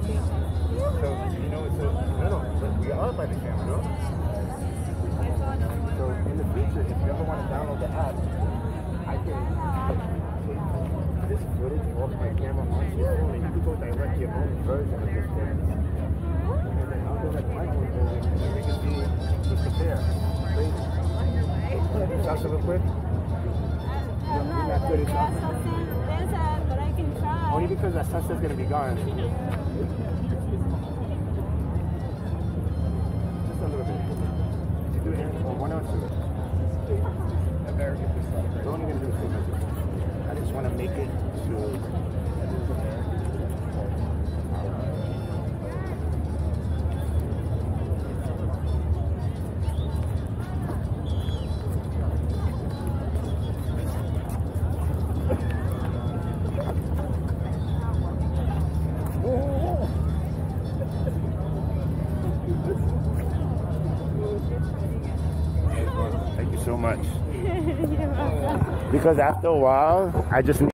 So, you know, we are by the camera, no? So, in the future, if you ever want to download the app, I can take this footage off my camera onto your phone, and you can go direct your own version of this thing. And then I'll go like my own version, and then we can see just compare. Crazy. Salsa real quick? I'm not good at salsa, but I can try. Only because that sunset's going to be gone. Just a little bit. You do it or one or two. American stuff. We're only going to do two minutes. I just want to make it smooth. Thank you so much. Because after a while, I just